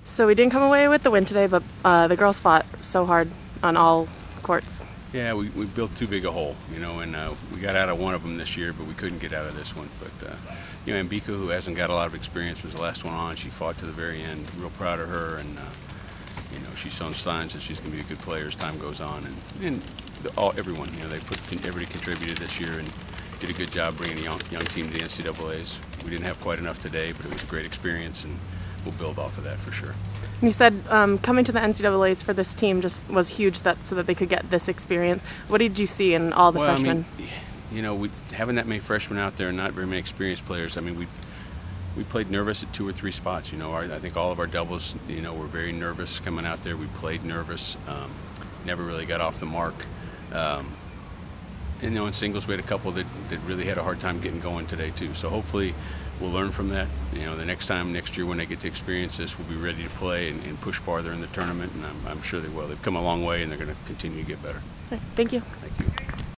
So we didn't come away with the win today, but the girls fought so hard on all courts. Yeah, we built too big a hole, you know, and we got out of one of them this year, but we couldn't get out of this one. But, you know, Mbika, who hasn't got a lot of experience, was the last one on. She fought to the very end. Real proud of her, and, you know, she's shown signs that she's going to be a good player as time goes on. And everyone, you know, everybody contributed this year and did a good job bringing a young team to the NCAAs. We didn't have quite enough today, but it was a great experience, and we'll build off of that for sure. You said coming to the NCAAs for this team just was huge, so that they could get this experience. What did you see in all the freshmen? I mean, you know, having that many freshmen out there and not very many experienced players, I mean, we played nervous at 2 or 3 spots. You know, I think all of our doubles, you know, were very nervous coming out there. We played nervous, never really got off the mark. And, you know, in singles, we had a couple that really had a hard time getting going today, too. So hopefully we'll learn from that. You know, the next year when they get to experience this, we'll be ready to play and push farther in the tournament, and I'm sure they will. They've come a long way, and they're going to continue to get better. Thank you. Thank you.